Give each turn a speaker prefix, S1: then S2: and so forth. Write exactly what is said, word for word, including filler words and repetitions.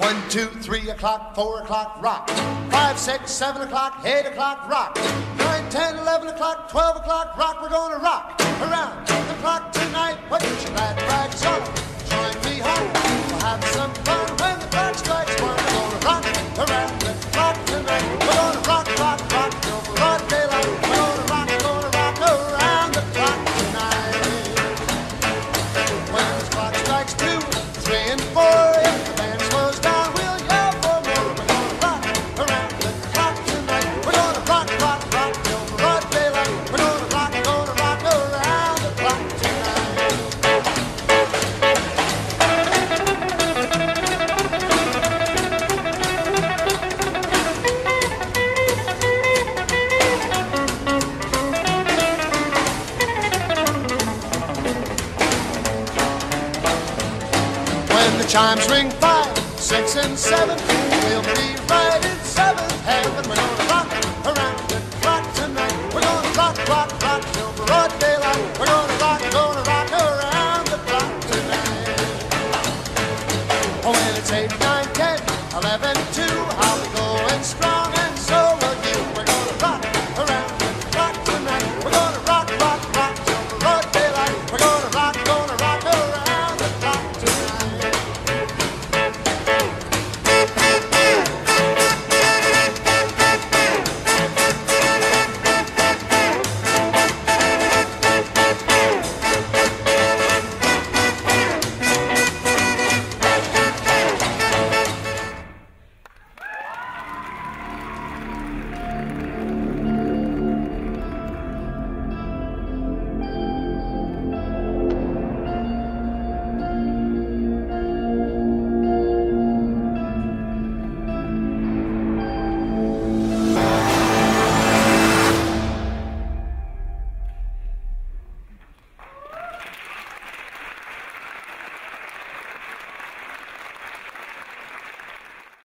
S1: One, two, three o'clock, four o'clock, rock. Five, six, seven o'clock, eight o'clock, rock. Nine, ten, eleven o'clock, twelve o'clock, rock. We're gonna rock around the clock tonight. Put your glad rags on, join me home. We'll have some fun when the clock strikes one. We're gonna rock around the clock tonight. We're gonna rock, rock, rock till broad daylight. We're gonna rock, gonna rock around the clock tonight. When the clock strikes two, three, and four, if the band slows down, we'll yell for more. We're gonna rock around the clock tonight. We're gonna rock, rock, rock till broad daylight. We're gonna rock, gonna rock around the clock tonight. When the chimes ring five, six, and seven, we'll be right in seventh heaven. We're gonna rock around the clock tonight. We're gonna rock, rock, rock till broad daylight. We're gonna rock, gonna rock around the clock tonight. Oh, when it's eight, nine, ten, eleven, two.